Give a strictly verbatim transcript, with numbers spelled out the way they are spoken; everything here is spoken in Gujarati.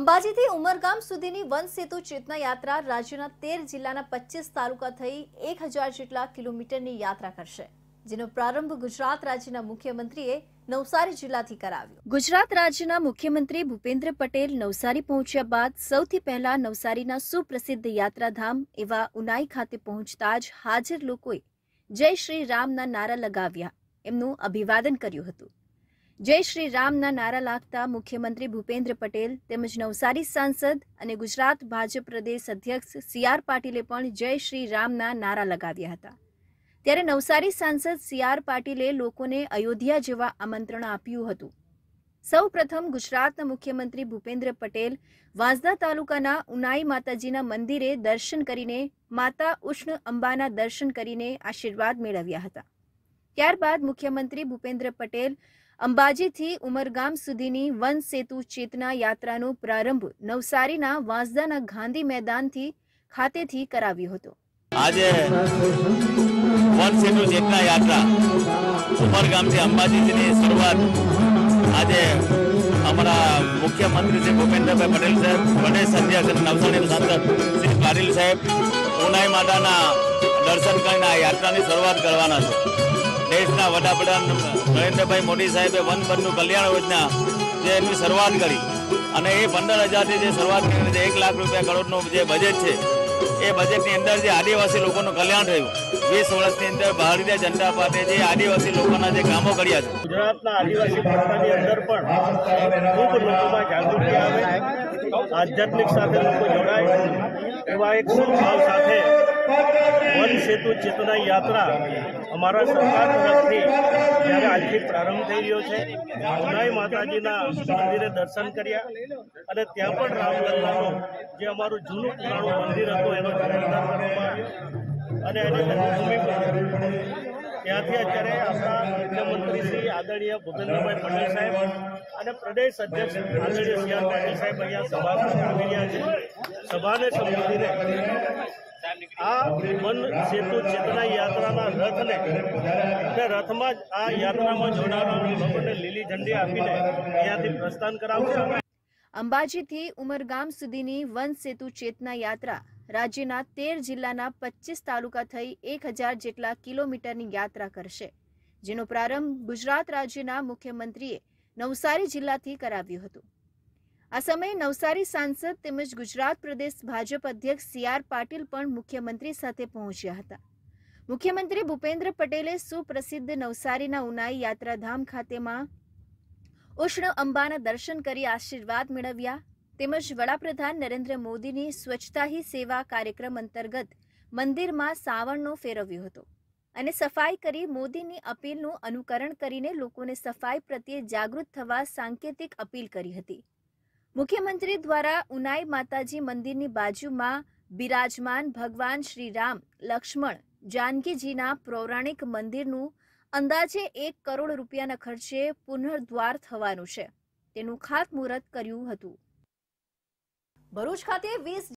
અંબાજીથી ઉમરગામ સુધીની વન સેતુ ચેતના યાત્રા રાજ્યના તેર જિલ્લાના પચીસ તાલુકા થઈ એક હજાર જેટલા કિલોમીટરની યાત્રા કરશે, જેનો પ્રારંભ ગુજરાત રાજ્યના મુખ્યમંત્રીએ નવસારી જિલ્લાથી કરાવ્યો। ગુજરાત રાજ્યના મુખ્યમંત્રી ભૂપેન્દ્ર પટેલ નવસારી પહોંચ્યા બાદ સૌથી પહેલા નવસારીના સુપ્રસિદ્ધ યાત્રાધામ એવા ઉનાઈ ખાતે પહોંચતા જ હાજર લોકોએ જય શ્રી રામના નારા લગાવ્યા, એમનું અભિવાદન કર્યું હતું। જય શ્રી રામના નારા લાગતા મુખ્યમંત્રી ભૂપેન્દ્ર પટેલ તેમજ નવસારી સાંસદ અને ગુજરાત ભાજપ પ્રદેશ અધ્યક્ષ સી આર પાટીલે પણ જય શ્રી રામના નારા લગાવ્યા હતા। ત્યારે નવસારી સાંસદ સી આર પાટીલે લોકોને અયોધ્યા જવા આમંત્રણ આપ્યું હતું। સૌ પ્રથમ ગુજરાતના મુખ્યમંત્રી ભૂપેન્દ્ર પટેલ વાંસદા તાલુકાના ઉનાઈ માતાજીના મંદિરે દર્શન કરીને માતા ઉષ્ણ અંબાના દર્શન કરીને આશીર્વાદ મેળવ્યા હતા। ત્યારબાદ મુખ્યમંત્રી ભૂપેન્દ્ર પટેલ અંબાજીથી ઉમરગામ સુધીની વન સેતુ ચેતના યાત્રાનો પ્રારંભ નવસારીના વાંસદાના ગાંધી મેદાનથી ખાતેથી કરાવ્યો હતો। આજે વન સેતુ ચેતના યાત્રા ઉમરગામથી અંબાજીની શરૂઆત આજે અમારા મુખ્યમંત્રી શ્રી ભૂપેન્દ્રભાઈ પટેલ સાહેબ, પ્રદેશ અધ્યક્ષ અને નવસારી સાંસદ શ્રી પાટીલ સાહેબ ઉનાઈ માતાના દર્શન કરીને આ યાત્રાની શરૂઆત કરવાના છે। દેશના વડાપ્રધાન નરેન્દ્રભાઈ મોદી સાહેબે વન બંધુ કલ્યાણ યોજના જે એની શરૂઆત કરી અને એ પંદર હજારથી જે શરૂઆત કરી છે, એક લાખ રૂપિયા કરોડનું જે બજેટ છે, એ બજેટની અંદર જે આદિવાસી લોકોનું કલ્યાણ થયું, વીસ વર્ષની અંદર ભારતીય જનતા પાર્ટીએ જે આદિવાસી લોકોના જે કામો કર્યા છે, ગુજરાતના આદિવાસી ભાષાની અંદર પણ ખૂબ લોકોમાં જાગૃતિ આવે, આધ્યાત્મિક સાથે લોકો જોડાય એવા એક સદભાવ સાથે વન સેતુ ચેતના યાત્રા અમારા સરકાર તરફથી જ્યારે આજથી પ્રારંભ થઈ રહ્યો છે। ઉનાઈ માતાજીના મંદિરે દર્શન કર્યા અને ત્યાં પણ રામલલ્લાનું જે અમારું જૂનું પુરાણું મંદિર હતું એનો જીર્ણોદ્ધાર કરવામાં આવ્યો અને એની જન્મભૂમિ પણ ત્યાંથી અત્યારે આપણા મુખ્યમંત્રી શ્રી આદરણીય ભૂપેન્દ્રભાઈ પટેલ સાહેબ અને પ્રદેશ અધ્યક્ષ આદરણીય સી આર પાટીલ સાહેબ અહીંયા સભામાં આવી રહ્યા છે। સભાને સંબોધીને આ વન સેતુ ચેતના યાત્રાના રથને અને રથમાં જ આ યાત્રામાં જોડાનારા લોકોને લીલી ઝંડી આપીને અહીંયાથી પ્રસ્થાન કરાવશે। અંબાજીથી ઉમરગામ સુધીની વન સેતુ ચેતના યાત્રા રાજ્યના તેર જિલ્લાના પચીસ તાલુકા થઈ એક હજાર જેટલા કિલોમીટરની યાત્રા કરશે, જેનો પ્રારંભ ગુજરાત રાજ્યના મુખ્યમંત્રીએ નવસારી જિલ્લાથી કરાવ્યું હતું। આ સમયે નવસારી સાંસદ તેમજ ગુજરાત પ્રદેશ ભાજપ અધ્યક્ષ સી આર પાટીલ પણ મુખ્યમંત્રી સાથે પહોંચ્યા હતા। મુખ્યમંત્રી ભૂપેન્દ્ર પટેલે સુપ્રસિદ્ધ નવસારીના ઉનાઈ યાત્રાધામ ખાતેમાં ઉષ્ણ અંબાના દર્શન કરી આશીર્વાદ મેળવ્યા તેમજ વડાપ્રધાન નરેન્દ્ર મોદીની સ્વચ્છતા હી સેવા કાર્યક્રમ અંતર્ગત મંદિરમાં સાવરણો ફેરવ્યો હતો અને સફાઈ કરી મોદીની અપીલનું અનુકરણ કરીને લોકોને સફાઈ પ્રત્યે જાગૃત થવા સાંકેતિક અપીલ કરી હતી। મુખ્યમંત્રી દ્વારા ઉનાઈ માતાજી મંદિરની બાજુમાં બિરાજમાન ભગવાન શ્રી રામ, લક્ષ્મણ, જાનકીજીના પૌરાણિક મંદિરનું અંદાજે એક કરોડ રૂપિયાના ખર્ચે પુનર્દ્વાર થવાનું છે, તેનું ખાતમુહૂર્ત કર્યું હતું। ભરૂચ ખાતે વીસ